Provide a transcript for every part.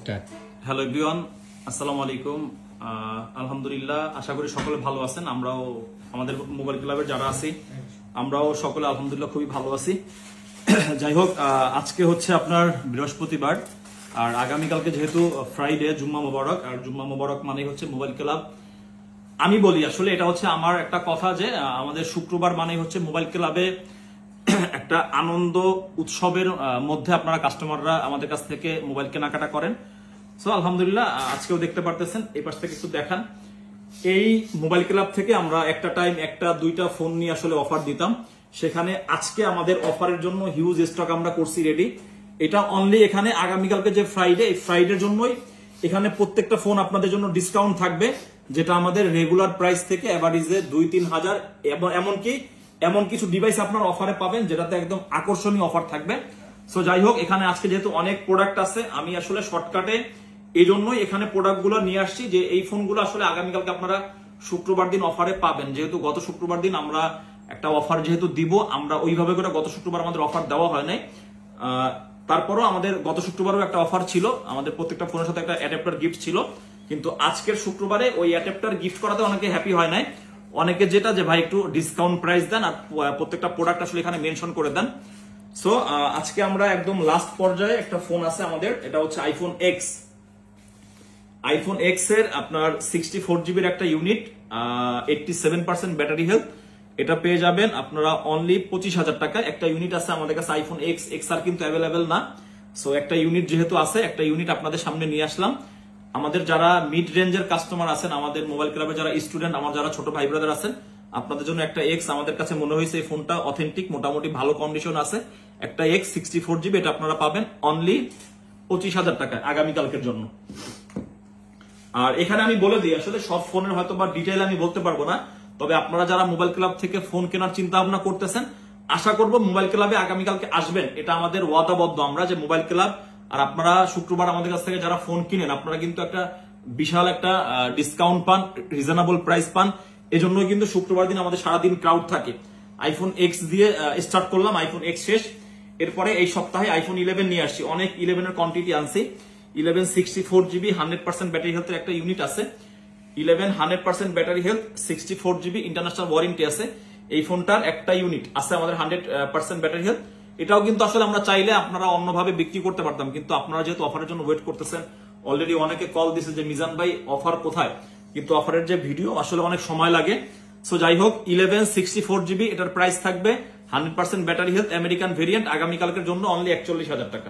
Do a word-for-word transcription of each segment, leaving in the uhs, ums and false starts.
Hello everyone, আসসালামু আলাইকুম। আলহামদুলিল্লাহ, আশা করি সকলে ভালো আছেন। আমরাও আমাদের মোবাইল ক্লাবের যারা আছি আমরাও সকলে আলহামদুলিল্লাহ খুবই ভালো আছি। যাই হোক, আজকে হচ্ছে আপনার বৃহস্পতিবার আর আগামীকালকে যেহেতু ফ্রাইডে, জুম্মা মোবারক। আর জুম্মা মোবারক মানে হচ্ছে মোবাইল ক্লাব। আমি বলি আসলে এটা হচ্ছে আমার একটা কথা যে আমাদের শুক্রবার মানে হচ্ছে মোবাইল ক্লাবে একটা আনন্দ উৎসবের মধ্যে আপনারা কাস্টমাররা আমাদের কাছ থেকে মোবাইল কেনাকাটা করেন। সো আলহামদুলিল্লাহ, আজকেও দেখতে পারতেছেন, এই পাশ থেকে একটু দেখান। এই মোবাইল ক্লাব থেকে আমরা একটা টাইম একটা দুইটা ফোন নিয়ে আসলে অফার দিতাম, সেখানে আজকে আমাদের অফারের জন্য হিউজ স্টক আমরা করছি রেডি। এটা অনলি এখানে আগামীকালকে যে ফ্রাইডে, এই ফ্রাইডের জন্যই এখানে প্রত্যেকটা ফোন আপনাদের জন্য ডিসকাউন্ট থাকবে, যেটা আমাদের রেগুলার প্রাইস থেকে এভারেজে দুই তিন হাজার এমনকি এমন কিছু ডিভাইস আপনার অফারে পাবেন যেটাতে একদম আকর্ষণীয় অফার থাকবে। সো যাই হোক, এখানে আজকে যেহেতু অনেক প্রোডাক্ট আছে, আমি আসলে শর্টকাটে এই জন্যই এখানে প্রোডাক্টগুলো নিয়ে আসছি যে এই ফোনগুলো আসলে আগামীকালকে আপনারা শুক্রবার দিন অফারে পাবেন। যেহেতু গত শুক্রবার দিন আমরা একটা অফার যেহেতু দিব, আমরা ওইভাবে করে গত শুক্রবার আমাদের অফার দেওয়া হয় নাই। তারপরও আমাদের গত শুক্রবারও একটা অফার ছিল, আমাদের প্রত্যেকটা ফোনের সাথে একটা অ্যাডাপ্টার গিফট ছিল। কিন্তু আজকের শুক্রবারে ওই অ্যাডাপ্টার গিফট করাতে অনেকে হ্যাপি হয় নাই। অনেকে যেটা যে ভাই একটু ডিসকাউন্ট প্রাইস দেন আর প্রত্যেকটা প্রোডাক্ট আসলে এখানে মেনশন করে দেন। সো আজকে আমরা একদম লাস্ট পর্যায়ে একটা ফোন আছে আমাদের, এটা হচ্ছে আইফোন এক্স। আইফোন এক্স এর আপনার সিক্সটি ফোর জিবির একটা unit, eighty seven percent battery health, এটা পেয়ে যাবেন আপনারা অনলি পঁচিশ হাজার টাকা। একটা ইউনিট আছে আমাদের কাছে আইফোন এক্স। এক্স আর কিন্তু অ্যাভেলেবেল না। সো একটা ইউনিট যেহেতু আছে, একটা ইউনিট আপনাদের সামনে নিয়ে আসলাম। আমাদের যারা মিড রেঞ্জের কাস্টমার আছেন, আমাদের মোবাইল ক্লাবে যারা স্টুডেন্ট, আমার যারা ছোট ভাই ব্রাদার আছেন, আপনাদের জন্য একটা এক্স আমাদের কাছে মনে হয়েছে এই ফোনটা অথেন্টিক, মোটামুটি ভালো কন্ডিশন আছে। একটা এক্স সিক্সটি ফোর জিবি, এটা আপনারা পাবেন অনলি পঁচিশ হাজার টাকা আগামীকালকের জন্য। আর এখানে আমি বলে দিই, আসলে সব ফোনের হয়তো বা ডিটেইল আমি বলতে পারবো না, তবে আপনারা যারা মোবাইল ক্লাব থেকে ফোন কেনার চিন্তা ভাবনা করতেছেন, আশা করবো মোবাইল ক্লাবে আগামীকালকে আসবেন। এটা আমাদের ওয়াদাবদ্ধ আমরা যে মোবাইল ক্লাব, আর আপনারা শুক্রবার আমাদের কাছ থেকে যারা ফোন কিনেন, আপনারা কিন্তু একটা বিশাল একটা ডিসকাউন্ট পান, রিজনেবল প্রাইস পান। এজন্যই কিন্তু শুক্রবার দিন আমাদের সারাদিন ক্রাউড থাকে। আইফোন এক্স দিয়ে স্টার্ট করলাম, আইফোন এক্স শেষ, এরপরে এই সপ্তাহে আইফোন ইলেভেন নিয়ে আসছি। অনেক ইলেভেন এর কোয়ান্টিটি আনছি। Eleven sixty four GB hundred percent battery হেলথের একটা ইউনিট আছে। Eleven hundred percent battery health, sixty four GB international warranty আছে। এই ফোনটার একটা ইউনিট আছে আমাদের হান্ড্রেড পার্সেন্ট ব্যাটারি হেলথ। এটাও কিন্তু আসলে আমরা চাইলে আপনারা অন্যভাবে বিক্রি করতে পারতাম, কিন্তু আপনারা যেহেতু অফারের জন্য ওয়েট করতেছেন, অলরেডি অনেকে কল দিছে যে মিজান ভাই অফার কোথায়, কিন্তু অফারের যে ভিডিও আসলে অনেক সময় লাগে। সো যাই হোক, ইলেভেন সিক্সটি ফোর জিবি এটার প্রাইস থাকবে hundred percent battery health American variant আগামীকালকের জন্য অনলি একচল্লিশ হাজার টাকা।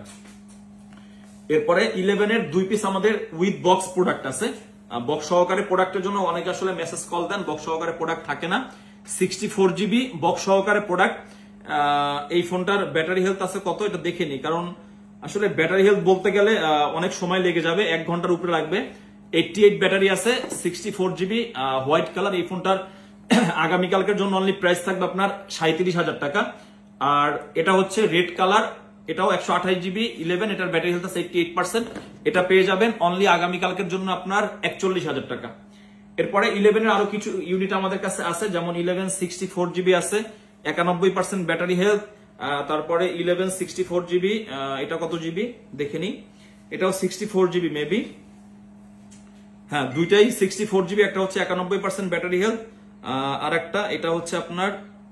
এরপরে ইলেভেন এর দুই পিস আমাদের উইথ বক্স প্রোডাক্ট আছে। বক্স সহকারে প্রোডাক্টের জন্য অনেকে আসলে মেসেজ কল দেন, বক্স সহকারে প্রোডাক্ট থাকে না। সিক্সটি ফোর জিবি বক্স সহকারে প্রোডাক্ট। এই ফোনটার ব্যাটারি হেলথ আছে কত এটা দেখে নি, কারণ আসলে ব্যাটারি হেলথ বলতে গেলে অনেক সময় লেগে যাবে, এক ঘন্টার উপরে লাগবে। এইটটি এইট ব্যাটারি আছে, sixty four GB white colour. এই ফোনটার আগামীকালকের জন্য অনলি প্রাইস থাকবে আপনার সাঁত্রিশ হাজার টাকা। আর এটা হচ্ছে রেড কালার, এটাও একশো আঠাশ জিবি ইলেভেন, এটার ব্যাটারি হেলথ আছে এইটটি এইট পার্সেন্ট। এটা পেয়ে যাবেন অনলি আগামীকালকের জন্য আপনার একচল্লিশ হাজার টাকা। এরপরে ইলেভেন এর আরো কিছু ইউনিট আমাদের কাছে আছে, যেমন ইলেভেন সিক্সটি ফোর জিবি আছে, একানব্বই পার্সেন্ট ব্যাটারি হেলথ। তারপরে ইলেভেন সিক্সটি ফোর জিবি, এটা কত জিবি দেখে নি, এটাও সিক্সটি ফোর জিবি মেবি, হ্যাঁ দুইটাই সিক্সটি ফোর জিবি। একটা হচ্ছে একানব্বই পার্সেন্ট ব্যাটারি হেলথ, আর একটা এটা হচ্ছে আপনার,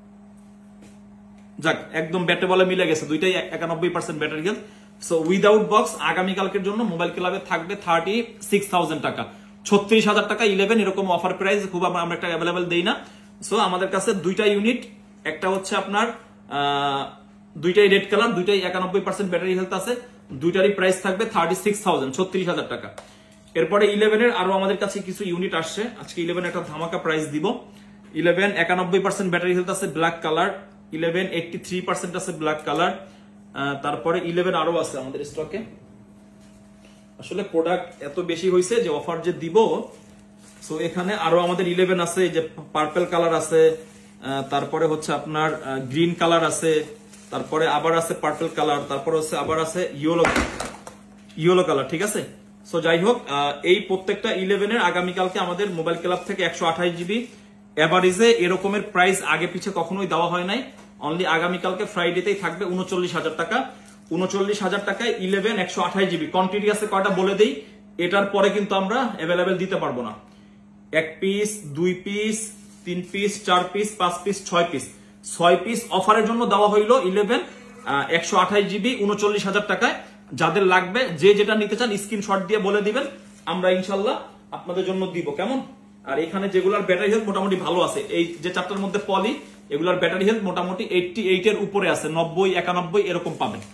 যাক একদম ব্যাটে বলে মিলে গেছে, দুইটাই একানব্বই percent battery health. So without box আগামীকালকের জন্য মোবাইল ক্লাবে থাকবে থার্টি সিক্স থাউজেন্ড টাকা, ছত্রিশ হাজার টাকা ইলেভেন। এরকম অফার প্রাইস খুব আমরা একটা অ্যাভেলেবেল দেই না। সো আমাদের কাছে দুইটা ইউনিট, একটা হচ্ছে আপনার দুইটাই রেড কালার, দুইটাই একানব্বই পার্সেন্ট ব্যাটারি হেলথ আছে, দুইটারই প্রাইস থাকবে থার্টি সিক্স থাউজেন্ড, ছত্রিশ হাজার টাকা। এরপরে ইলেভেন এর আরো আমাদের কাছে কিছু ইউনিট আসছে, আজকে ইলেভেন একটা ধামাকা প্রাইস দিব। ইলেভেন একানব্বই পার্সেন্ট ব্যাটারি হেলথ আছে, black colour. Eleven eighty three percent আছে, ব্ল্যাক কালার। তারপরে ইলেভেন আরো আছে আমাদের স্টকে। আসলে প্রোডাক্ট এত বেশি হয়েছে যে অফার যে দিব, সো এখানে আরো আমাদের ইলেভেন আছে, যে পার্পল কালার আছে, তারপরে হচ্ছে আপনার গ্রিন কালার আছে, তারপরে আবার আছে পার্পল কালার, তারপরে হচ্ছে আবার আছে ইয়েলো ইয়েলো কালার, ঠিক আছে। সো যাই হোক, এই প্রত্যেকটা ইলেভেন এর আগামীকালকে আমাদের মোবাইল ক্লাব থেকে একশো আঠাশ জিবি এভারেজে এরকমের প্রাইস আগে পিছে কখনোই দেওয়া হয় নাই। অনলি আগামীকালকে ফ্রাইডেতেই থাকবে উনচল্লিশ হাজার টাকা। উনচল্লিশ হাজার টাকায় ইলেভেন একশো আঠাশ জিবি কোয়ান্টিটি আছে কয়টা বলে দিই, এটার পরে কিন্তু আমরা অ্যাভেলেবেল দিতে পারবো না। এক পিস, দুই পিস, তিন পিস, চার পিস, পাঁচ পিস, ছয় পিস, ছয় পিস অফারের জন্য দেওয়া হইলো ইলেভেন একশো আঠাশ জিবি উনচল্লিশ হাজার টাকায়। যাদের লাগবে যে যেটা নিতে চান স্ক্রিনশট দিয়ে বলে দিবেন, আমরা ইনশাল্লাহ আপনাদের জন্য দিব। কেমন? আর এখানে যেগুলার ব্যাটারি হেলথ মোটামুটি ভালো আছে, এই যে চারটার মধ্যে পলি, এগুলার ব্যাটারি হেলথ মোটামুটি এইটটি এইট এর উপরে আছে, নব্বই একানব্বই এরকম পাবেন।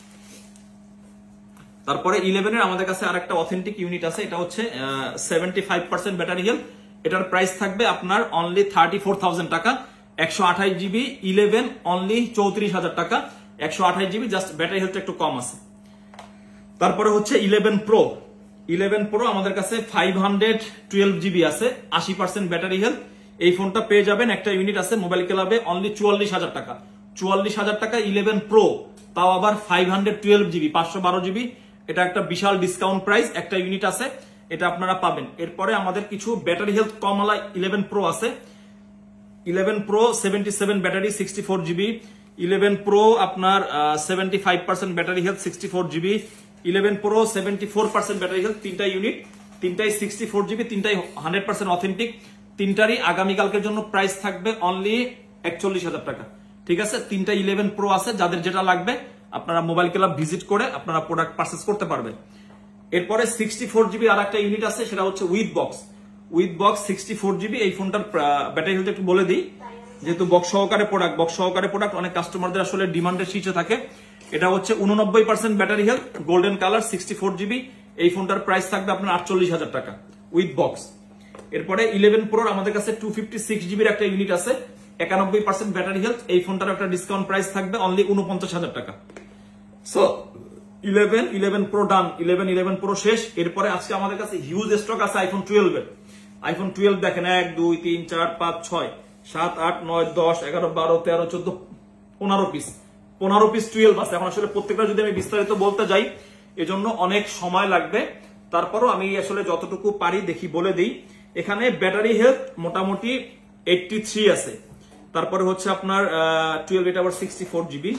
তারপরে ইলেভেন এর আমাদের কাছে আরেকটা অথেন্টিক ইউনিট আছে, এটা হচ্ছে seventy five percent battery health. এটার প্রাইস থাকবে আপনার অনলি থার্টি ফোর থাউজেন্ড টাকা। একশো আঠাশ জিবি ইলেভেন অনলি চৌত্রিশ হাজার টাকা। একশো আঠাশ জিবি জাস্ট ব্যাটারি হেলথ একটু কম আছে। তারপরে হচ্ছে ইলেভেন প্রো। ইলেভেন প্রো আমাদের কাছে ফাইভ হান্ড্রেড টুয়েলভ জিবি আছে, আশি পার্সেন্ট ব্যাটারি হেলথ। এই ফোনটা পেয়ে যাবেন, একটা ইউনিট আছে মোবাইল ক্লাবে, অনলি চুয়াল্লিশ হাজার টাকা। চুয়াল্লিশ হাজার টাকা ইলেভেন প্রো, তাও আবার ফাইভ হান্ড্রেড টুয়েলভ জিবি পাঁচশো বারো জিবি। এটা একটা বিশাল ডিসকাউন্ট প্রাইস, একটা ইউনিট আছে, এটা আপনারা পাবেন। এরপরে আমাদের কিছু ব্যাটারি হেলথ কমলা ইলেভেন প্রো আছে। Eleven pro seventy seven battery sixty four GB. Eleven pro আপনার seventy five percent battery health sixty four GB. Eleven pro seventy four percent battery health, তিনটা ইউনিট, তিনটাই সিক্সটি ফোর জিবি, তিনটাই hundred percent authentic. তিনটারই আগামীকালকের জন্য price থাকবে only একচল্লিশ হাজার টাকা। ঠিক আছে, তিনটা ইলেভেন প্রো আছে, যাদের যেটা লাগবে আপনারা মোবাইল ক্লাব ভিজিট করে আপনারা প্রোডাক্ট পারচেস করতে পারবেন। এরপরে সিক্সটি ফোর জিবি আর একটা ইউনিট আছে, সেটা হচ্ছে with box. With box sixty four GB. এই ফোনটার ব্যাটারি হেলথ একটু বলে দিই, যেহেতু বক্স সহকারে প্রোডাক্ট, বক্স সহকারে প্রোডাক্ট অনেক কাস্টমারদের আসলে ডিমান্ডের শীর্ষে থাকে। এটা হচ্ছে উননব্বই percent battery health, golden colour, sixty four GB. এই ফোনটার প্রাইস থাকবে আপনার আটচল্লিশ হাজার টাকা উইথ বক্স। এরপরে ইলেভেন প্রোর আমাদের কাছে টু ফিফটি সিক্স জিবির একটা ইউনিট আছে, একানব্বই পার্সেন্ট ব্যাটারি হেলথ। এই ফোনটার একটা ডিসকাউন্ট প্রাইস থাকবে অনলি উনপঞ্চাশ হাজার টাকা। So eleven eleven pro done, eleven eleven pro শেষ। এরপরে আজকে আমাদের কাছে হিউজ স্টক আছে আইফোন টুয়েলভ এর। আইফোন টুয়েলভ দেখেন, এক দুই তিন চার পাঁচ ছয় সাত আট নয় দশ এগারো বারো তেরো চোদ্দ পনেরো পিস, পনেরো পিস টুয়েলভ আছে। এখন আসলে প্রত্যেকটা যদি আমি বিস্তারিত বলতে যাই এজন্য অনেক সময় লাগবে, তারপরও আমি আসলে যতটুকু পারি দেখি বলে দিই। এখানে ব্যাটারি হেলথ মোটামুটি এইটটি থ্রি আছে। তারপরে হচ্ছে আপনার টুয়েলভ, এটা আবার সিক্সটি ফোর জিবি।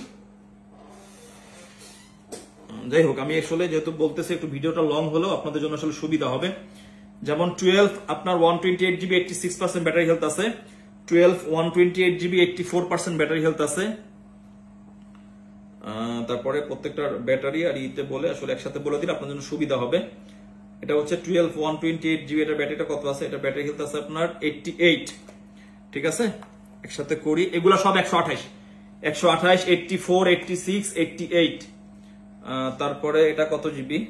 যাই হোক, আমি আসলে যেহেতু বলতেছি একটু ভিডিওটা লং হলেও আপনাদের জন্য আসলে সুবিধা হবে। যেমন টুয়েলভ আপনার one twenty eight GB eighty six percent battery health আছে। Twelve one twenty eight GB eighty four percent battery health আছে। তারপরে প্রত্যেকটার ব্যাটারি আর ইতে বলে আসলে একসাথে বলে দিলে আপনার জন্য সুবিধা হবে। এটা হচ্ছে twelve one twenty eight GB, এটা ব্যাটারিটা কত আছে, এটা ব্যাটারি হেলথ আছে আপনার এইটটি এইট। ঠিক আছে, একসাথে করি, এগুলা সব একশো আঠাশ, একশো আঠাশ, eighty four, eighty six, eighty eight. তারপরে এটা কত জিবি,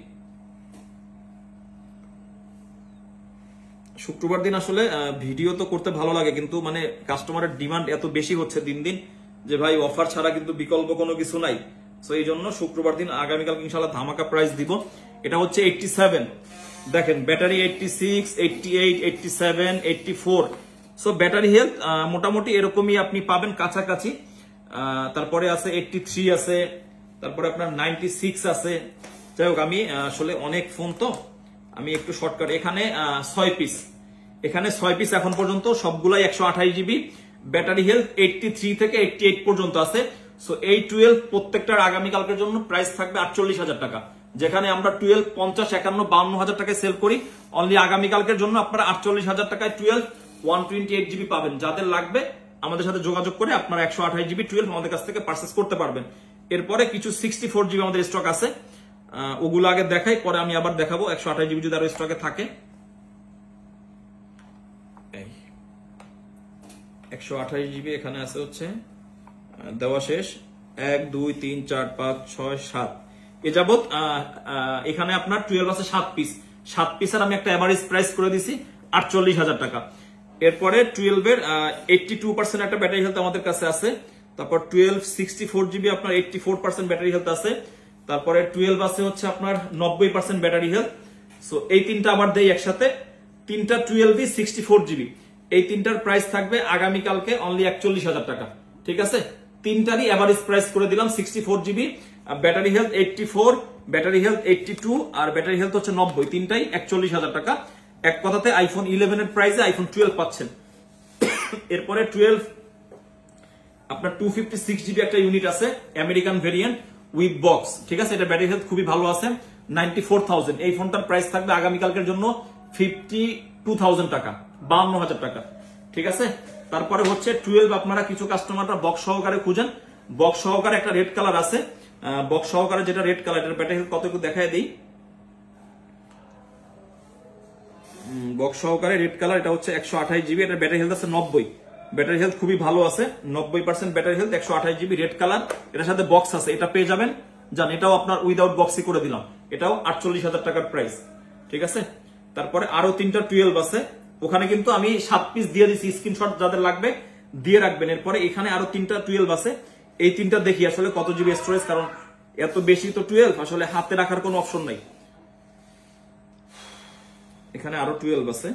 শুক্রবার দিন আসলে ভিডিও তো করতে ভালো লাগে, কিন্তু মানে কাস্টমারের ডিমান্ড এত বেশি হচ্ছে দিন দিন যে ভাই অফার ছাড়া কিন্তু বিকল্প কোনো কিছু নাই। সো এই জন্য শুক্রবার দিন আগামীকাল ইনশাআল্লাহ ধামাকা প্রাইস দিব। এটা হচ্ছে এইটটি সেভেন, দেখেন battery eighty six, eighty eight, eighty seven, eighty four. So battery health মোটামুটি এরকমই আপনি পাবেন কাছাকাছি। তারপরে আছে এইটটি থ্রি আছে, তারপরে আপনার নাইনটি সিক্স আছে। যাই হোক, আমি আসলে অনেক ফোন তো আমি একটু শর্টকাট, এখানে ছয় পিস, এখানে ছয় পিস এখন পর্যন্ত সবগুলাই একশো আঠাশ GB, battery health eighty three থেকে এইটটি এইট পর্যন্ত আছে। সো এই টুয়েলভ প্রত্যেকটার আগামীকালকের জন্য প্রাইস থাকবে আটচল্লিশ হাজার টাকা। যেখানে আমরা টুয়েলভ পঞ্চাশ, একান্ন, বাউন্ন হাজার টাকায় সেল করি, অনলি আগামীকালকের জন্য আপনারা আটচল্লিশ হাজার টাকায় twelve one twenty eight GB পাবেন। যাদের লাগবে আমাদের সাথে যোগাযোগ করে আপনারা একশো আঠাশ জিবি টুয়েলভ আমাদের কাছ থেকে পারচেস করতে পারবেন। এরপরে কিছু সিক্সটি ফোর জিবি আমাদের স্টক আছে, ওগুলো আগে দেখাই, পরে আমি আবার দেখাবো একশো আঠাশ জিবি যদি আরো স্টকে থাকে। একশো আঠাশ জিবি এখানে আছে, হচ্ছে দেওয়া শেষ, এক দুই তিন চার পাঁচ ছয় সাত এ যাবৎ এখানে আপনার টুয়েলভ আছে সাত পিস, সাত পিসের আমি একটা এভারেজ প্রাইস করে দিছি আটচল্লিশ হাজার টাকা। এরপরে টুয়েলভ এর এইটটি টু পার্সেন্ট একটা ব্যাটারি হেলথ আমাদের কাছে আছে। তারপর টুয়েলভ সিক্সটি ফোর জিবি আপনার eighty four percent battery health আছে। তারপরে টুয়েলভ আছে হচ্ছে আপনার নব্বই পার্সেন্ট ব্যাটারি হেলথ। সো এই তিনটা আবার দেই একসাথে, তিনটা টুয়েলভ সিক্সটি ফোর জিবি, এই তিনটার প্রাইস থাকবে আগামীকালকে অনলি একচল্লিশ হাজার টাকা। ঠিক আছে, তিনটারই এভারেজ প্রাইস করে দিলাম sixty four GB, battery health eighty four, battery health eighty two আর ব্যাটারি হেলথ হচ্ছে নব্বই, তিনটাই একচল্লিশ হাজার টাকা। এক কথাতে আইফোন ইলেভেন এর প্রাইসে আইফোন টুয়েলভ পাচ্ছেন। এরপরে টুয়েলভ আপনার টু ফিফটি সিক্স জিবি একটা ইউনিট আছে, আমেরিকান ভেরিয়েন্ট, উইথ বক্স, ঠিক আছে। এটা ব্যাটারি হেলথ খুবই ভালো আছে, নাইনটি ফোর থাউজেন্ড। এই ফোনটার প্রাইস থাকবে আগামীকালকের জন্য ফিফটি টু থাউজেন্ড টাকা, বাউন্ন হাজার টাকা, ঠিক আছে। তারপরে হচ্ছে টুয়েলভ, আপনারা কিছু কাস্টমাররা বক্স সহকারে খুঁজেন, বক্স সহকারে একটা রেড কালার আছে, বক্স সহকারে যেটা রেড কালার, এটার ব্যাটারি হেলথ কত একটু দেখায় দিই। বক্স সহকারে রেড কালার, এটা হচ্ছে একশো আঠাশ জিবি, এটার ব্যাটারি হেলথ আছে নব্বই, ব্যাটারি হেলথ খুবই ভালো আছে, নব্বই পার্সেন্ট ব্যাটারি হেলথ, একশো আঠাশ জিবি রেড কালার, এটার সাথে বক্স আছে, এটা পেয়ে যাবেন। জান এটাও আপনার উইদাউট বক্সই করে দিলাম, এটাও আটচল্লিশ হাজার টাকার প্রাইস, ঠিক আছে। তারপরে আরো তিনটা টুয়েলভ আছে, ওখানে কিন্তু আমি সাত পিস দিয়ে দিচ্ছি, স্ক্রিনশট যাদের লাগবে দিয়ে রাখবেন। এরপরে এখানে আরো তিনটা টুয়েলভ আছে, এই তিনটা দেখি আসলে কত জিবি স্টোরেজ, কারণ এত বেশি তো টুয়েলভ আসলে হাতে রাখার কোনো অপশন নাই। এখানে আরো টুয়েলভ আছে,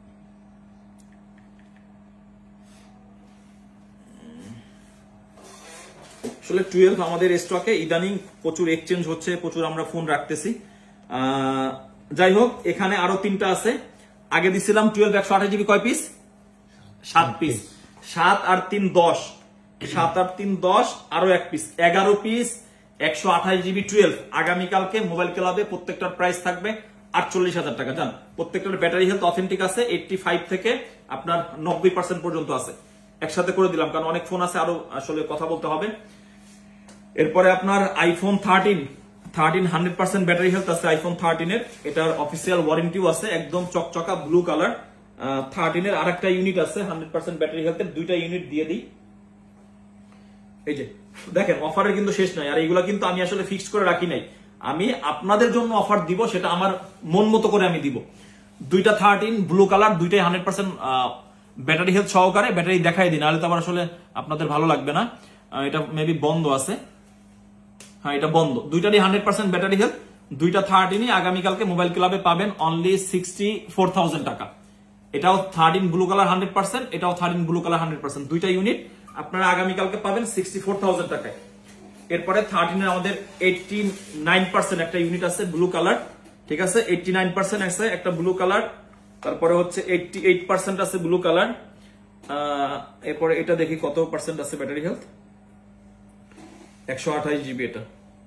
আসলে টুয়েলভ আমাদের স্টকে ইদানিং প্রচুর এক্সচেঞ্জ হচ্ছে, প্রচুর আমরা ফোন রাখতেছি। যাই হোক, এখানে আরো তিনটা আছে, আগে দিছিলাম টুয়েলভ একশো আঠাশ জিবি, কয় পিস? সাত পিস, সাত আর তিন দশ, সাত আর তিন দশ, আরো এক পিস, এগারো পিস একশো আঠাশ জিবি টুয়েলভ। আগামীকালকে মোবাইল ক্লাবে প্রত্যেকটার প্রাইস থাকবে আটচল্লিশ হাজার টাকা। জান প্রত্যেকটার ব্যাটারি হেলথ অথেন্টিক আছে, এইটটি ফাইভ থেকে আপনার নব্বই পার্সেন্ট পর্যন্ত আছে, একসাথে করে দিলাম কারণ অনেক ফোন আছে, আরো আসলে কথা বলতে হবে। এরপরে আপনার iPhone thirteen, thirteen hundred percent battery health আছে আইফোন থার্টিন এর, এটার অফিসিয়াল ওয়ারেন্টিও আছে, একদম চকচকা ব্লু কালার। থার্টিন এর আরেকটা ইউনিট আছে হান্ড্রেড পার্সেন্ট ব্যাটারি হেলথের, দুইটা ইউনিট দিয়ে দিই। এই যে দেখেন অফারের কিন্তু শেষ নাই, আর এইগুলা কিন্তু আমি আসলে ফিক্সড করে রাখি নাই, আমি আপনাদের জন্য অফার দিব, সেটা আমার মন মতো করে আমি দিব। দুইটা থার্টিন ব্লু কালার, দুইটাই হান্ড্রেড পার্সেন্ট ব্যাটারি হেলথ সহকারে, ব্যাটারি দেখাই দিই, নাহলে তো আবার আসলে আপনাদের ভালো লাগবে না। এটা মেবি বন্ধ আছে, হ্যাঁ এটা বন্ধ। দুইটারই হান্ড্রেড পার্সেন্ট ব্যাটারি হেলথ, দুইটা থার্টিনই আগামীকালকে মোবাইল ক্লাবে পাবেন অনলি সিক্সটি ফোর থাউজেন্ড টাকা। এটাও thirteen blue colour hundred percent, এটাও thirteen blue colour hundred percent, দুইটা ইউনিট আপনারা আগামীকালকে পাবেন সিক্সটি ফোর থাউজেন্ড টাকায়। এরপরে থার্টিনের আমাদের এইটটি নাইন পার্সেন্ট একটা ইউনিট আছে ব্লু কালার, ঠিক আছে, এইটটি নাইন পার্সেন্ট আছে একটা ব্লু কালার। তারপরে হচ্ছে এইটটি এইট পার্সেন্ট আছে ব্লু কালার। এরপরে এটা দেখি কত পার্সেন্ট আছে ব্যাটারি হেলথ, একশো আঠাশ জিবি, এটা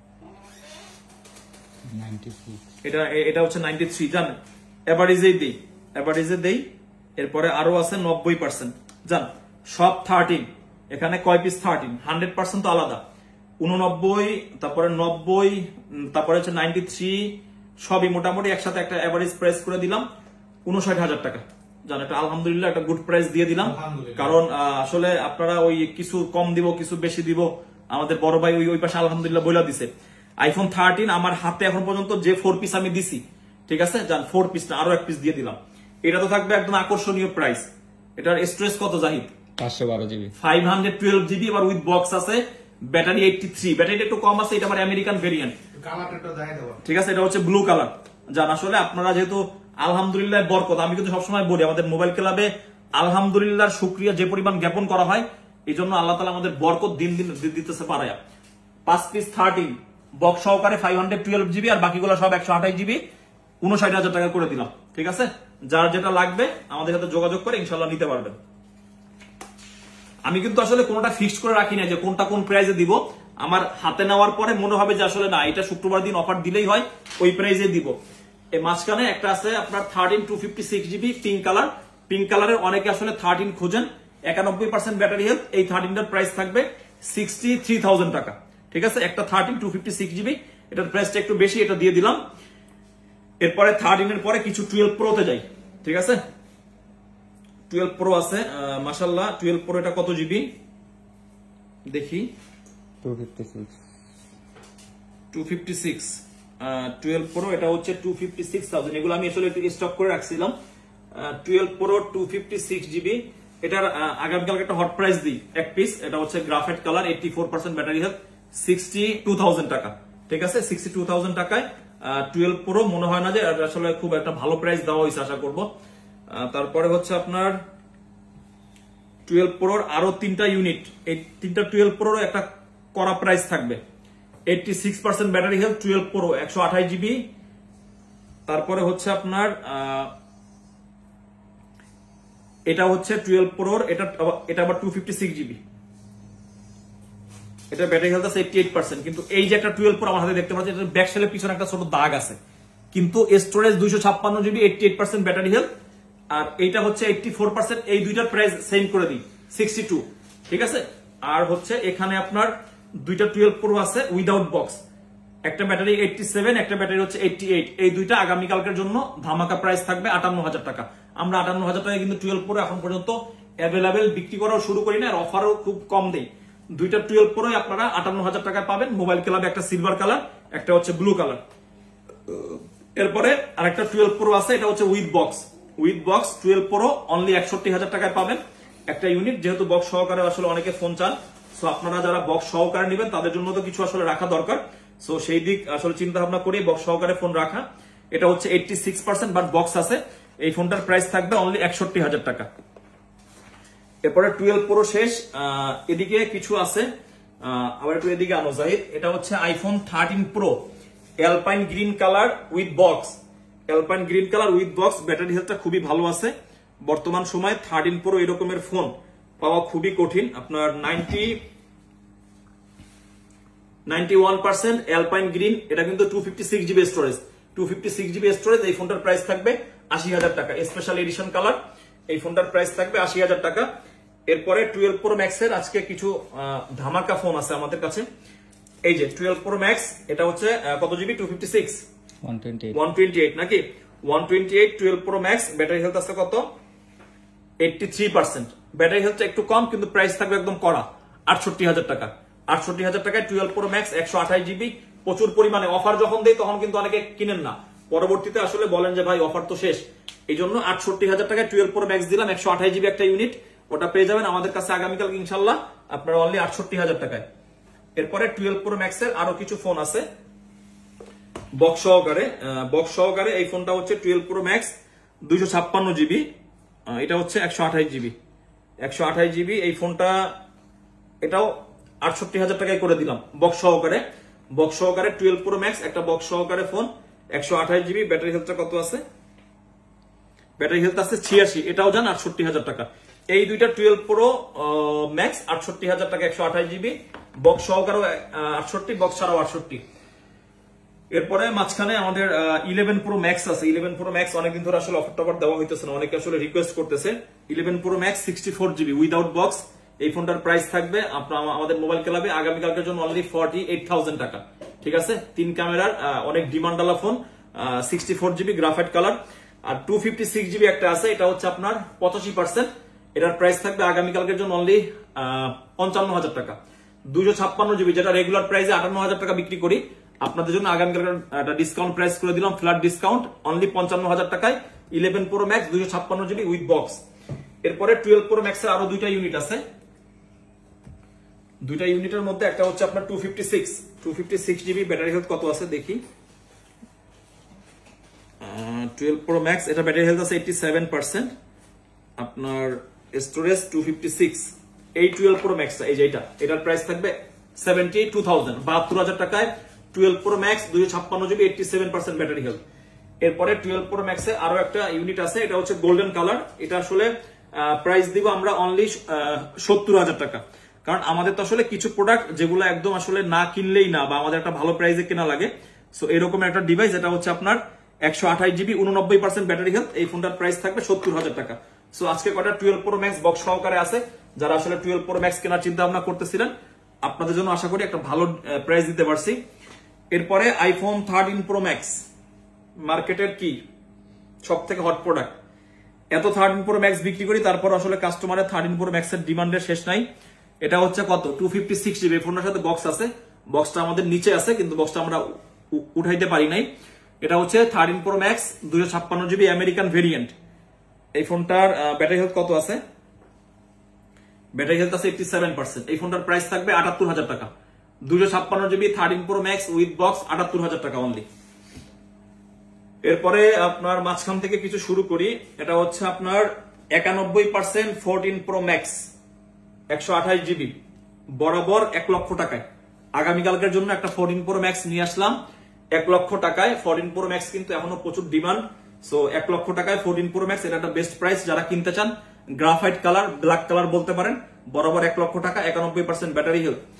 এটা এটা হচ্ছে নাইনটি থ্রি। জান এভারেজেই দেই, এভারেজে দেই। এরপরে আরো আছে নব্বই পার্সেন্ট। জান সব থার্টিন, এখানে কয় পিস থার্টিন, হান্ড্রেড পার্সেন্ট তো আলাদা, উননব্বই, তারপরে নব্বই, তারপরে হচ্ছে নাইনটি থ্রি, সবই মোটামুটি একসাথে একটা এভারেজ প্রাইস করে দিলাম উনষাট হাজার টাকা। জান এটা আলহামদুলিল্লাহ একটা গুড প্রাইস দিয়ে দিলাম, কারণ আসলে আপনারা ওই কিছু কম দিব কিছু বেশি দিব, আমাদের বড় ভাই ওই ওই পাশে আলহামদুলিল্লাহ বইলা দিছে। আইফোন থার্টিন আমার হাতে এখন পর্যন্ত যে ফোর পিস আমি দিছি, ঠিক আছে, জান ফোর পিস না আরো এক পিস দিয়ে দিলাম। এটা তো থাকবে একদম আকর্ষণীয় প্রাইস। এটার স্টোরেজ কত জাহিদ? পাঁচশো বারো GB, five hundred twelve GB, এবার উইথ বক্স আছে, ব্যাটারি এইটটি থ্রি, ব্যাটারিটা একটু কম আছে, এটা আমার আমেরিকান ভেরিয়েন্ট, ঠিক আছে। এটা হচ্ছে ব্লু কালার। জান আসলে আপনারা যেহেতু আলহামদুলিল্লাহ বরকত, আমি কিন্তু সবসময় বলি আমাদের মোবাইল ক্লাবে আলহামদুলিল্লাহ শুকরিয়া যে পরিমাণ জ্ঞাপন করা হয়, এই জন্য আল্লাহ তাআলা আমাদের বরকত দিন দিন দিতেছে পারায়া। পাঁচ পিস থার্টিন বক্স সহকারে ফাইভ হান্ড্রেড টুয়েলভ জিবি, আর বাকিগুলো সব একশো আঠাশ জিবি, উনষাট হাজার টাকা করে দিলাম, ঠিক আছে। যার যেটা লাগবে আমাদের সাথে যোগাযোগ করে ইনশাল্লাহ নিতে পারবেন। আমি কিন্তু আসলে কোনটা ফিক্সড করে রাখি না যে কোনটা কোন প্রাইসে দিব, আমার হাতে নেওয়ার পরে মনে হবে যে আসলে না এটা শুক্রবার দিন অফার দিলেই হয়, ওই প্রাইসে দিব। এই মাঝখানে একটা আছে আপনার thirteen two fifty six GB pink colour, pink কালারের অনেকে আসলে থার্টিন খোঁজেন, একানব্বই পার্সেন্ট ব্যাটারি হেলথ, এই থার্টিনটার প্রাইস থাকবে সিক্সটি থ্রি থাউজেন্ড টাকা, ঠিক আছে। একটা thirteen two fifty six GB, এটার প্রাইসটা একটু বেশি, এটা দিয়ে দিলাম। এরপরে থার্টিনের পরে কিছু টুয়েলভ প্রোতে যাই, ঠিক আছে। টুয়েলভ প্রো আছে মাশাআল্লাহ, টুয়েলভ প্রো এটা কত জিবি দেখি, two fifty six, two fifty six, twelve pro এটা হচ্ছে টু ফিফটি সিক্স থাউজেন্ড, এগুলো আমি আসলে একটু স্টক করে রাখছিলাম। Twelve pro two fifty six GB, এটার আগামীকালকে একটা হট প্রাইস দিই এক পিস, এটা হচ্ছে graphite colour, eighty four percent battery health, sixty two thousand টাকা, ঠিক আছে। সিক্সটি টু থাউজেন্ড টাকায় টুয়েলভ প্রো মনে হয় না যে আসলে খুব একটা ভালো প্রাইস দেওয়া হয়েছে, আশা করবো। তারপরে হচ্ছে আপনার টুয়েলভ প্রোর আরো তিনটা ইউনিট, এই তিনটা টুয়েলভ প্রোর একটা করা প্রাইস থাকবে, eighty six percent battery health, twelve pro একশো আঠাশ জিবি। তারপরে হচ্ছে আপনার এটা হচ্ছে টুয়েলভ প্রোর, এটা এটা আবার টু ফিফটি সিক্স জিবি, এটা ব্যাটারি হেলথ আছে এইটটি এইট পার্সেন্ট, কিন্তু এই যে একটা টুয়েলভ প্রো আমার হাতে দেখতে পাচ্ছি, এটা ব্যাক সেলের পিছনে একটা ছোট দাগ আছে, কিন্তু স্টোরেজ দুইশো ছাপ্পান্ন GB, eighty eight percent battery health, আর এইটা হচ্ছে এইটটি ফোর পার্সেন্ট। এই দুইটার প্রাইস সেম করে দিই সিক্সটি টু, ঠিক আছে। আর হচ্ছে এখানে আপনার দুইটা টুয়েলভ প্রো আছে উইদাউট বক্স, একটা ব্যাটারি এইটটি সেভেন, একটা ব্যাটারি হচ্ছে এইটটি এইট। এই দুইটা আগামীকালকের জন্য ধামাকা প্রাইস থাকবে আটান্ন হাজার টাকা। আমরা আটান্ন হাজার টাকা কিন্তু টুয়েলভ প্রো এখন পর্যন্ত অ্যাভেলেবেল বিক্রি করাও শুরু করি না, আর অফারও খুব কম দেই। দুইটা টুয়েলভ প্রো আপনারা আটান্ন হাজার টাকায় পাবেন। মোবাইল ক্লাবে একটা সিলভার কালার, একটা হচ্ছে ব্লু কালার। এরপরে আরেকটা টুয়েলভ প্রো আছে, এটা হচ্ছে with box, with box twelve pro only একষট্টি হাজার টাকায় পাবেন একটা ইউনিট। যেহেতু বক্স সহকারে আসলে অনেকে ফোন চান, সো আপনারা যারা বক্স সহকারে নেবেন তাদের জন্য তো কিছু আসলে রাখা দরকার, সো সেই দিক আসলে চিন্তা ভাবনা করে বক্স সহকারে ফোন রাখা। এটা হচ্ছে eighty six percent but box আছে। এই ফোনটার প্রাইস থাকবে অনলি একষট্টি হাজার টাকা। এরপরে টুয়েলভ প্রো শেষ, এদিকে কিছু আছে, আবার একটু এদিকে আনো জাহিদ। এটা হচ্ছে iPhone thirteen pro alpine green colour with box, alpine green colour with box. Battery হেলথটা খুবই ভালো আছে। বর্তমান সময় থার্টিন প্রো এরকমের ফোন পাওয়া খুবই কঠিন। আপনার ninety ninety one percent alpine green, এটা কিন্তু two fifty six GB storage, two fifty six GB storage. এই ফোনটার প্রাইস থাকবে আশি হাজার টাকা, স্পেশাল এডিশন কালার। এই ফোনটার প্রাইস থাকবে আশি হাজার টাকা। এরপরে টুয়েলভ প্রো ম্যাক্স এর আজকে কিছু ধামাকা ফোন আছে আমাদের কাছে। এই যে টুয়েলভ প্রো ম্যাক্স, এটা হচ্ছে কত GB? Two fifty six, one twenty eight নাকি one twenty eight twelve pro max. Battery health আছে কত? Eighty three percent. ব্যাটারি হেলথটা একটু কম, কিন্তু প্রাইস থাকবে একদম কড়া আটষট্টি হাজার টাকা। আটষট্টি হাজার টাকায় টুয়েলভ প্রো ম্যাক্স একশো আঠাশ জিবি। প্রচুর পরিমাণে অফার যখন দেয় তখন কিন্তু অনেকে কিনেন না, পরবর্তীতে আসলে বলেন যে ভাই অফার তো শেষ। এই জন্য আটষট্টি হাজার টাকায় টুয়েলভ প্রো ম্যাক্স দিলাম, একশো আঠাশ জিবি একটা ইউনিট, ওটা পেয়ে যাবেন আমাদের কাছে আগামীকাল ইনশাল্লাহ আপনারা অনলি আটষট্টি হাজার টাকায়। এরপরে টুয়েলভ প্রো ম্যাক্স এর আরো কিছু ফোন আছে বক্স সহকারে, বক্স সহকারে। এই ফোনটা হচ্ছে টুয়েলভ প্রো ম্যাক্স দুইশো ছাপ্পান্ন জিবি, এটা হচ্ছে একশো আঠাশ জিবি, একশো আঠাশ জিবি। এই ফোনটা এটাও আটষট্টি হাজার টাকায় করে দিলাম বক্স সহকারে। বক্স সহকারে টুয়েলভ প্রো ম্যাক্স একটা বক্স সহকারে ফোন, একশো আঠাশ জিবি। ব্যাটারি হেলথটা কত আছে? ব্যাটারি হেলথ আছে ছিয়াশি, এটাও যান আটষট্টি হাজার টাকা। এই দুইটা টুয়েলভ প্রো ম্যাক্স আটষট্টি হাজার টাকা, একশো আঠাশ জিবি, বক্স সহকারেও আটষট্টি, বক্স ছাড়াও আটষট্টি। এরপরে মাঝখানে আমাদের ইলেভেন প্রো ম্যাক্স আছে। ইলেভেন প্রো ম্যাক্স অনেকদিন ধরে আসলে অফার টফার দেওয়া হইতেছে না, অনেকে আসলে রিকোয়েস্ট করতেছে। Eleven pro max sixty four GB without box. এই ফোনটার প্রাইস থাকবে আপনার আমাদের মোবাইল ক্লাবে আগামীকালকের জন্য অলরেডি ফর্টি এইট থাউজেন্ড টাকা, ঠিক আছে। তিন ক্যামেরার অনেক ডিমান্ডালা phone, sixty four GB graphite colour. আর টু ফিফটি সিক্স জিবি একটা আছে, এটা হচ্ছে আপনার পঁচাশি পার্সেন্ট। এটার প্রাইস থাকবে আগামীকালকের জন্য অনলি পঞ্চান্ন হাজার টাকা। দুইশো ছাপ্পান্ন জিবি যেটা রেগুলার প্রাইসে আটান্ন হাজার টাকা বিক্রি করি, আপনাদের জন্য আগামীকাল একটা ডিসকাউন্ট প্রাইস করে দিলাম, ফ্ল্যাট ডিসকাউন্ট অনলি পঞ্চান্ন হাজার টাকায় ইলেভেন প্রো ম্যাক্স দুইশো ছাপ্পান্ন জিবি উইথ বক্স। এরপরে টুয়েলভ প্রো ম্যাক্স এর আরো দুইটা ইউনিট আছে। দুইটা ইউনিটের মধ্যে একটা হচ্ছে আপনার two fifty six, two fifty six GB. Battery health কত আছে দেখি? টুয়েলভ প্রো ম্যাক্স এটা ব্যাটারি হেলথ আছে এইটটি সেভেন পার্সেন্ট। আপনার স্টোরেজ টু ফিফটি সিক্স। এই টুয়েলভ প্রো ম্যাক্স এই যে এটা, এটার প্রাইস থাকবে সেভেন্টি টু থাউজেন্ড, বাহাত্তর হাজার টাকায় টুয়েলভ প্রো ম্যাক্স দুইশো ছাপ্পান্ন GB, eighty seven percent battery health. এরপরে টুয়েলভ প্রো ম্যাক্স এর আরো একটা ইউনিট আছে, এটা হচ্ছে গোল্ডেন কালার। এটা আসলে প্রাইস দিব আমরা অনলি সত্তর হাজার টাকা, কারণ আমাদের তো আসলে কিছু প্রোডাক্ট যেগুলো একদম আসলে না কিনলেই না, বা আমাদের একটা ভালো প্রাইসে কেনা লাগে। সো এরকম একটা ডিভাইস, এটা হচ্ছে আপনার একশো আঠাশ জিবি উননব্বই পার্সেন্ট ব্যাটারি হেলথ। এই ফোনটার প্রাইস থাকবে সত্তর হাজার টাকা। সো আজকে কটা টুয়েলভ প্রো ম্যাক্স বক্স সহকারে আছে, যারা আসলে টুয়েলভ প্রো ম্যাক্স কেনার চিন্তা ভাবনা করতেছিলেন, আপনাদের জন্য আশা করি একটা ভালো প্রাইস দিতে পারছি। এরপরে আইফোন থার্টিন প্রো ম্যাক্স মার্কেটের কি সব থেকে হট প্রোডাক্ট। এত থার্টিন প্রো ম্যাক্স বিক্রি করি, তারপর আসলে কাস্টমারের থার্টিন প্রো ম্যাক্স এর ডিমান্ডের শেষ নাই। এটা হচ্ছে কত? Two fifty six GB. ফোনটার সাথে বক্স আছে, বক্সটা আমাদের নিচে আছে, কিন্তু বক্সটা আমরা উঠাইতে পারি নাই। এটা হচ্ছে থার্টিন প্রো ম্যাক্স দুইশো ছাপ্পান্ন জিবি আমেরিকান ভেরিয়েন্ট। এই ফোনটার ব্যাটারি হেলথ কত আছে? ব্যাটারি হেলথ আছে এইটটি সেভেন পার্সেন্ট। এই ফোনটার প্রাইস থাকবে আটাত্তর হাজার টাকা। দুইশো ছাপ্পান্ন GB thirteen pro max with box আটাত্তর হাজার টাকা অনলি। এরপরে আপনার মাঝখান থেকে কিছু শুরু করি। এটা হচ্ছে আপনার একানব্বই পার্সেন্ট ফোরটিন প্রো ম্যাক্স একশো আঠাশ জিবি বরাবর এক লক্ষ টাকায়। আগামীকালকের জন্য একটা ফোরটিন প্রো ম্যাক্স নিয়ে আসলাম এক লক্ষ টাকায়। ফোরটিন প্রো ম্যাক্স কিন্তু এখনো প্রচুর ডিমান্ড, সো এক লক্ষ টাকায় ফোরটিন প্রো ম্যাক্স এটা একটা বেস্ট প্রাইস। যারা কিনতে চান গ্রাফাইট কালার, ব্ল্যাক কালার বলতে পারেন, বরাবর এক লক্ষ টাকা, একানব্বই পার্সেন্ট ব্যাটারি হেলথ।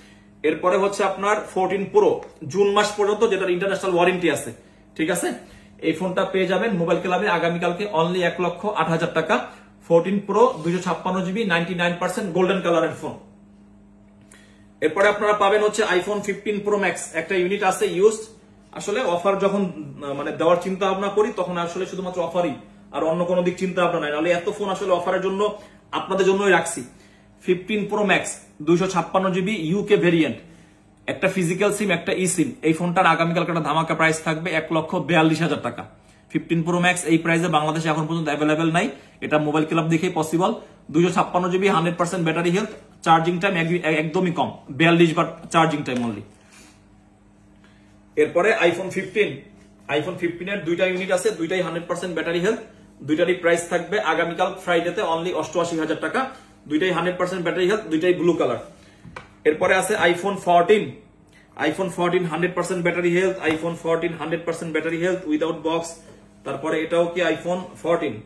এরপরে হচ্ছে আপনার ফোরটিন প্রো জুন মাস পর্যন্ত, যেটার ইন্টারন্যাশনাল ওয়ারেন্টি আছে, ঠিক আছে। এই ফোনটা পেয়ে যাবেন মোবাইল ক্লাবে আগামীকালকে অনলি এক লক্ষ আট হাজার টাকা। ফোরটিন প্রো দুইশো ছাপ্পান্ন GB ninety nine percent golden কালারের ফোন। এরপরে আপনারা পাবেন হচ্ছে আইফোন ফিফটিন প্রো ম্যাক্স, একটা ইউনিট আছে ইউজ। আসলে অফার যখন মানে দেওয়ার চিন্তা ভাবনা করি তখন আসলে শুধুমাত্র অফারই, আর অন্য কোনো দিক চিন্তা ভাবনা নাই, নাহলে এত ফোন আসলে অফারের জন্য আপনাদের জন্যই রাখছি। ফিফটিন প্রো ম্যাক্স দুইশো ছাপ্পান্ন জিবি ইউকে ভেরিয়েন্ট, একটা ফিজিক্যাল সিম একটা ই সিম। এই ফোনটার আগামীকালকে একটা ধামাকা প্রাইস থাকবে এক লক্ষ বিয়াল্লিশ হাজার টাকা। ফিফটিন প্রো ম্যাক্স এই প্রাইসে বাংলাদেশে এখন পর্যন্ত অ্যাভেলেবেল নাই, এটা মোবাইল ক্লাব দেখেই পসিবল। দুইশো ছাপ্পান্ন GB hundred percent battery health, charging time একদমই কম, বিয়াল্লিশ বার চার্জিং টাইম অনলি। এরপরে আইফোন ফিফটিন, আইফোন ফিফটিন এর দুইটা ইউনিট আছে, দুইটাই হান্ড্রেড পার্সেন্ট ব্যাটারি হেলথ, দুইটারই প্রাইস থাকবে আগামীকাল ফ্রাইডেতে অনলি অষ্টআশি হাজার টাকা। দুইটাই হান্ড্রেড পার্সেন্ট ব্যাটারি হেলথ, দুইটাই ব্লু কালার। এরপরে আছে iPhone fourteen, iPhone fourteen hundred percent battery health, iPhone fourteen hundred percent battery health without box. তারপরে এটাও কি আইফোন ফোরটিন,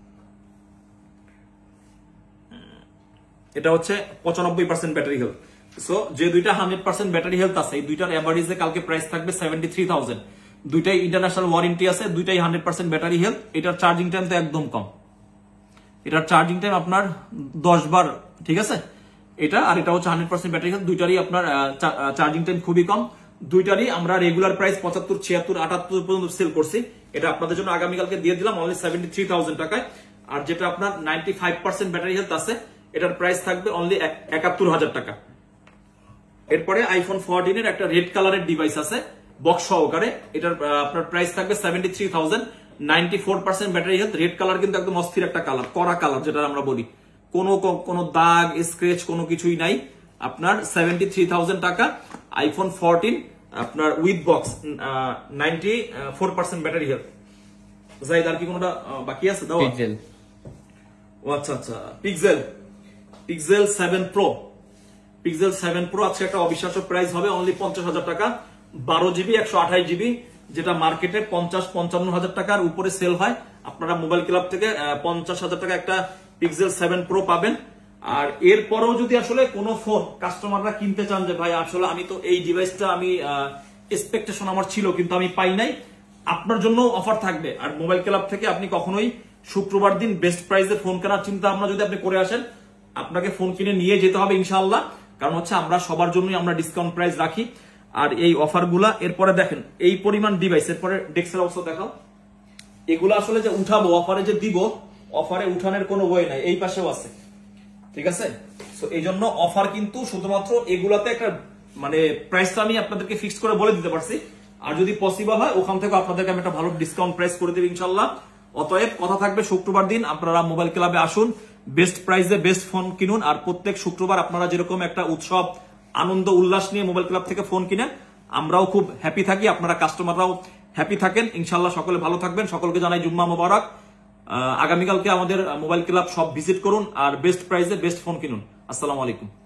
এটা হচ্ছে পঁচানব্বই পার্সেন্ট ব্যাটারি হেলথ। সো যে দুইটা হান্ড্রেড পার্সেন্ট ব্যাটারি হেলথ আছে, এই দুইটার এভারেজে কালকে প্রাইস থাকবে সেভেন্টি থ্রি থাউজেন্ড। দুইটাই ইন্টারন্যাশনাল ওয়ারেন্টি আছে, দুইটাই হান্ড্রেড পার্সেন্ট ব্যাটারি হেলথ। এটার চার্জিং টাইম তো একদম কম, এটার চার্জিং টাইম আপনার দশ বার, ঠিক আছে। এটা আর এটা হচ্ছে হান্ড্রেড পার্সেন্ট ব্যাটারি হেলথ, দুইটারই আপনার চার্জিং টাইম খুবই কম। দুইটারই আমরা রেগুলার প্রাইস পঁচাত্তর ছিয়াত্তর আটাত্তর পর্যন্ত সেল করছি, এটা আপনাদের জন্য আগামীকালকে দিয়ে দিলাম অনলি সেভেন্টি থ্রি থাউজেন্ড টাকায়। আর যেটা আপনার ninety five percent battery health আছে, এটার প্রাইস থাকবে অনলি একাত্তর হাজার টাকা। এরপরে আইফোন ফোরটিন এর একটা রেড কালারের ডিভাইস আছে বক্স সহকারে, এটার আপনার প্রাইস থাকবে seventy three thousand, ninety four percent battery health. Red colour কিন্তু একদম অস্থির একটা কালার, কড়া কালার যেটা আমরা বলি, কোনো কোনো দাগ স্ক্রেচ কোনো কিছুই নাই। আপনার সেভেন্টি থ্রি থাউজেন্ড টাকা আইফোন ফোরটিন আপনার with box, ninety four percent battery health. Zahid আর কি কোনোটা বাকি আছে দাও? পিক্সেল। ও আচ্ছা আচ্ছা, Pixel, Pixel seven pro, Pixel seven pro আজকে একটা অবিশ্বাস্য প্রাইস হবে অনলি পঞ্চাশ হাজার টাকা। বারো জিবি একশো আঠাশ জিবি, যেটা মার্কেটে পঞ্চাশ পঞ্চান্ন হাজার টাকার উপরে সেল হয়, আপনারা মোবাইল ক্লাব থেকে পঞ্চাশ হাজার টাকা একটা পিক্সেল সেভেন প্রো পাবেন। আর এরপরেও যদি আসলে কোনো ফোন কাস্টমাররা কিনতে চান যে ভাই আসলে আমি তো এই ডিভাইসটা আমি এক্সপেকটেশন আমার ছিল কিন্তু আমি পাই নাই, আপনার জন্য অফার থাকবে। আর মোবাইল ক্লাব থেকে আপনি কখনোই শুক্রবার দিন বেস্ট প্রাইসে ফোন কেনার চিন্তা ভাবনা যদি আপনি করে আসেন, আপনাকে ফোন কিনে নিয়ে যেতে হবে ইনশাআল্লাহ, কারণ হচ্ছে আমরা সবার জন্যই আমরা ডিসকাউন্ট প্রাইস রাখি। আর এই অফার গুলা এরপরে দেখেন এই পরিমাণ ডিভাইস, এরপরে ডেস্কের অবস্থা দেখাও। এগুলো আসলে যে উঠাবো অফারে যে দিব, অফারে উঠানোর কোনো ওয়ে নাই, এই পাশেও আছে, ঠিক আছে। সো এই জন্য অফার কিন্তু শুধুমাত্র এগুলাতে একটা মানে প্রাইসটা আমি আপনাদেরকে ফিক্স করে বলে দিতে পারছি, আর যদি পসিবল হয় ওখান থেকে আপনাদেরকে আমি একটা ভালো ডিসকাউন্ট প্রাইস করে দেব ইনশাল্লাহ। অতএব কথা থাকবে শুক্রবার দিন আপনারা মোবাইল ক্লাবে আসুন, বেস্ট প্রাইসে বেস্ট ফোন কিনুন। আর প্রত্যেক শুক্রবার আপনারা যেরকম একটা উৎসব আনন্দ উল্লাস নিয়ে মোবাইল ক্লাব থেকে ফোন কিনেন, আমরাও খুব হ্যাপি থাকি, আপনারা কাস্টমাররাও হ্যাপি থাকেন ইনশাল্লাহ। সকলে ভালো থাকবেন, সকলকে জানাই জুম্মা মোবারক। আগামীকালকে আমাদের মোবাইল ক্লাব সব ভিজিট করুন আর বেস্ট প্রাইসে বেস্ট ফোন কিনুন। আসসালামু আলাইকুম।